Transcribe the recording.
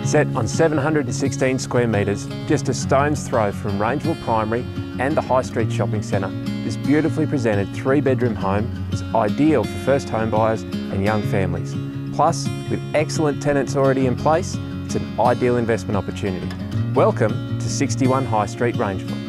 Set on 716 square metres, just a stone's throw from Rangeville Primary and the High Street Shopping Centre, this beautifully presented 3-bedroom home is ideal for first home buyers and young families. Plus, with excellent tenants already in place, it's an ideal investment opportunity. Welcome to 61 High Street, Rangeville.